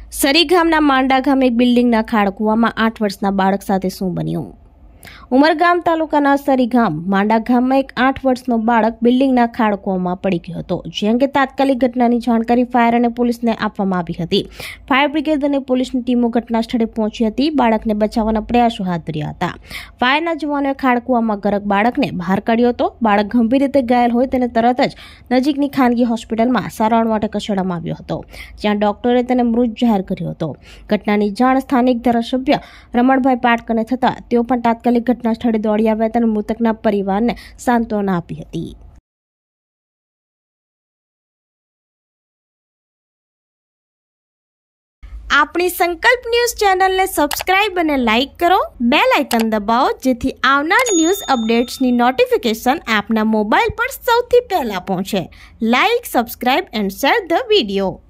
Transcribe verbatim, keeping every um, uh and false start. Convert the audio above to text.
સરી ગામના માંડા ગામે એક બિલ્ડિંગના ખાડકુવામાં આઠ વર્ષના બાળક સાથે શું બન્યું? ઉમરગામ તાલુકાના સરી ગામ માંડા ગામમાં એક આઠ વર્ષનો બાળક બિલ્ડિંગના ખાડકુવામાં પડી ગયો હતો, જે અંગે તાત્કાલિક ઘટનાની જાણકારી ફાયર અને પોલીસને આપવામાં આવી હતી. ફાયર બ્રિગેડ અને પોલીસની ટીમો ઘટના સ્થળે પહોંચી હતી. બાળકને બચાવવાના પ્રયાસો હાથ ધર્યા હતા. ફાયરના જવાનોએ ખાડકુવામાં ગરક બાળકને બહાર કાઢ્યો હતો. બાળક ગંભીર રીતે ઘાયલ હોય તેને તરત જ નજીકની ખાનગી હોસ્પિટલમાં સારવાર માટે ખસેડવામાં આવ્યો હતો, જ્યાં ડોક્ટરે તેને મૃત જાહેર કર્યો હતો. ઘટનાની જાણ સ્થાનિક ધારાસભ્ય રમણભાઈ પાટકરને થતા તેઓ પણ તાત્કાલિક ઘટના સ્થળે દોડી આવ્યા હતા અને મૃતકના પરિવારને સાંત્વના આપી હતી. આપણી સંકલ્પ ન્યૂઝ ચેનલને સબસ્ક્રાઇબ અને લાઇક કરો, બેલ આઇકન દબાવો, જેથી આવનાર ન્યૂઝ અપડેટ્સની નોટિફિકેશન આપના મોબાઈલ પર સૌથી પહેલા પહોંચે. Like, subscribe and share the video.